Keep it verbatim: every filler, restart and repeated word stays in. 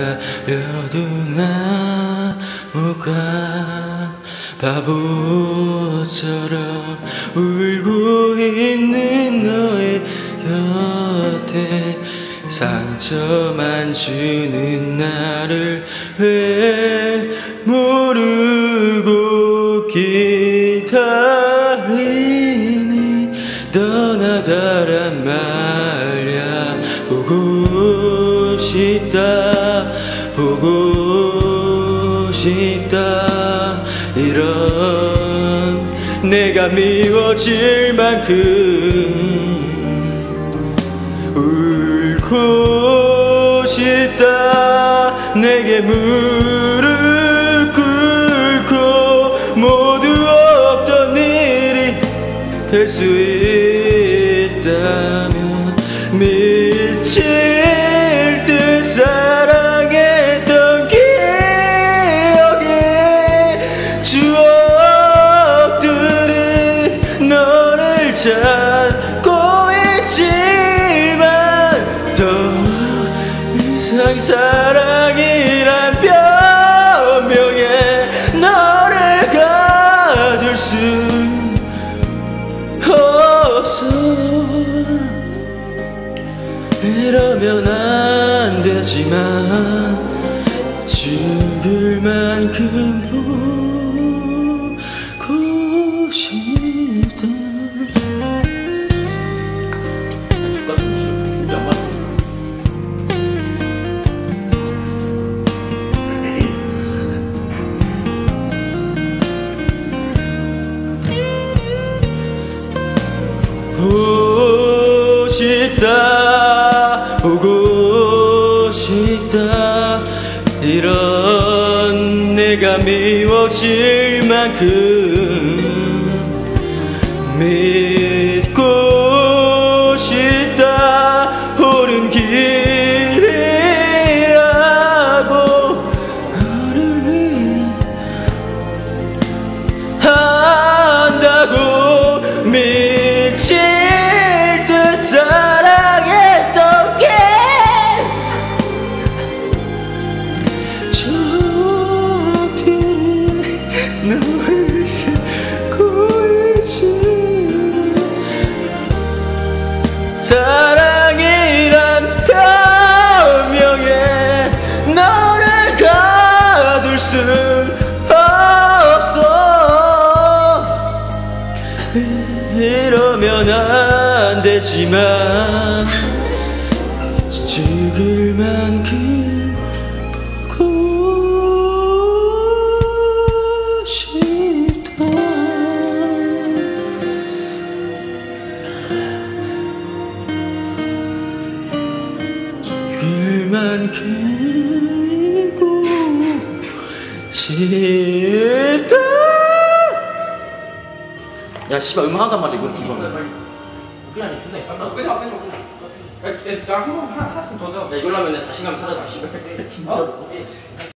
기다려도 나무가 바보처럼 울고 있는 너의 곁에 상처만 주는 나를 왜 모르고 기다리니 떠나가란 말야. 보고 싶다 보고 싶다 이런 내가 미워질 만큼 울고 싶다. 내게 무릎 꿇고 모두 없던 일이 될 수 있다면 미칠 듯 사랑했던 기억의 추억들이 너를 찾고 있지만 더 이상 사랑이란 변명에 너를 가둘 수 없어. 이러면 안 되지만 죽을 만큼 보고 싶다. 보고 싶다 보고 싶다 이런 내가 미워질 만큼 믿고 싶다. 옳은 길이라고 너를 위해 한다고 미칠 듯 사랑했던 게 저들이 너를 찾고 있지. 사랑이란 변명에 너를 가둘 순 없어. 이러면 안 되지만 죽을 만큼 보고 싶다. 죽을 만큼이고 싶다. 야 씨발 음악 하단 말이야 이거 이거는 그냥 존나 이빨 그냥 그냥 그냥 야, 나 한 번 하나씩 더 줘. 야 이걸로 하면 자신감 사라져 씨발 진짜로.